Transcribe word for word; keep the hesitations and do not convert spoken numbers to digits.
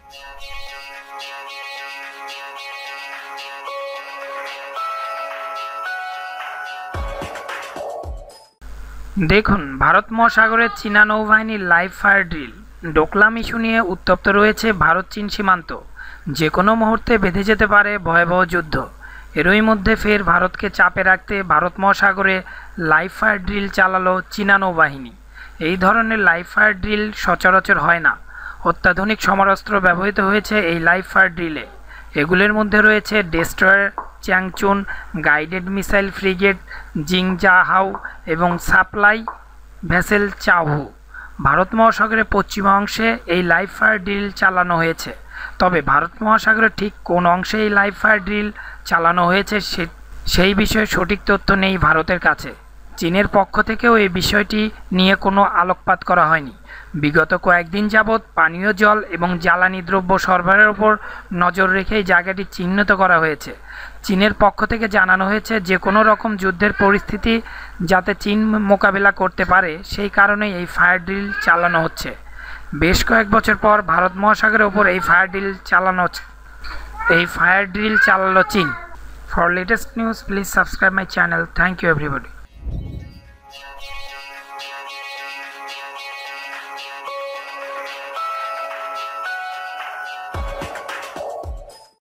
দেখুন, ভারত মহাসাগরে চীনা নৌবাহিনীর live fire drill. Doklam issue নিয়ে উত্তপ্ত রয়েছে ভারত চীন সীমান্ত। যে কোনো মুহূর্তে বেঁধে যেতে পারে ভয়াবহ যুদ্ধ। এরই মধ্যে ফের ভারতকে চাপে রাখতে ভারত মহাসাগরে লাইভ ফায়ার ড্রিল চালালো চীনা নৌবাহিনী। এই ধরনের লাইভ ফায়ার ড্রিল সচরাচর হয় না। অত্যাধুনিক সমরাস্ত্র ব্যবহৃত হয়েছে এই লাইভ ফায়ার ড্রিলে। এগুলোর মধ্যে রয়েছে destroyer Changchun, guided missile frigate জিংজাহাও এবং সাপ্লাই ভেসেল চাওহু। ভারত মহাসাগরের পশ্চিম অংশে এই লাইভ ফায়ার ড্রিল চালানো হয়েছে। তবে ভারত মহাসাগরের ঠিক কোন অংশে এই লাইভ ফায়ার ড্রিল চালানো হয়েছে সেই বিষয়ে সঠিক তথ্য নেই ভারতের কাছে। চীনের পক্ষ থেকেও এই বিষয়টি নিয়ে কোনো আলোকপাত করা হয়নি। বিগত কয়েকদিন যাবৎ পানীয় জল এবং জ্বালানি দ্রব্য সরবরাহের উপর নজর রেখে এই জায়গাটি চিহ্নিত করা হয়েছে। চীনের পক্ষ থেকে জানানো হয়েছে যে কোনো রকম যুদ্ধের পরিস্থিতি যাতে চীন মোকাবেলা করতে পারে সেই কারণেই এই ফায়ার ড্রিল চালানো হচ্ছে। বেশ কয়েক বছর পর ভারত মহাসাগরের ওপর এই ফায়ার ড্রিল চালানো এই ফায়ার ড্রিল চালালো চীন। For latest news please subscribe my channel. Thank you everybody.